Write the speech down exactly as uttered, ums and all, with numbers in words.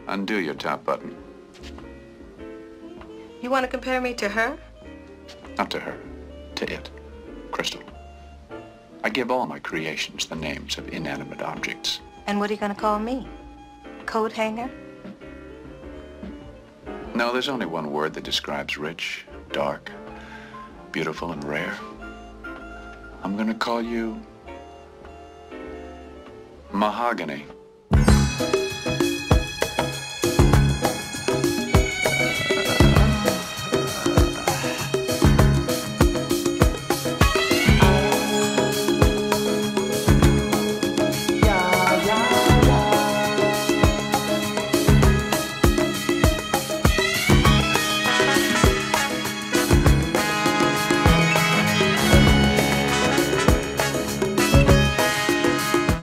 Undo your top button. You want to compare me to her? Not to her. To it. Crystal. I give all my creations the names of inanimate objects. And what are you going to call me? Coat hanger? No, there's only one word that describes rich, dark, beautiful, and rare. I'm going to call you... mahogany.